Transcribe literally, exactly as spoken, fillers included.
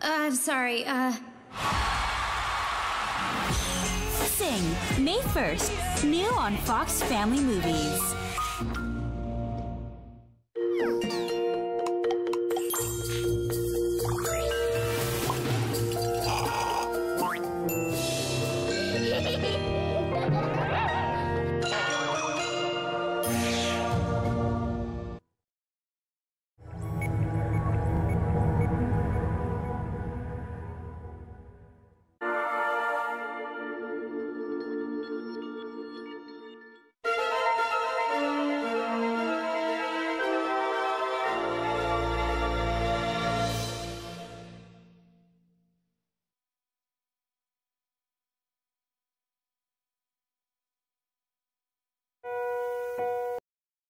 I'm sorry, uh... Sing, May first, new on Fox Family Movies.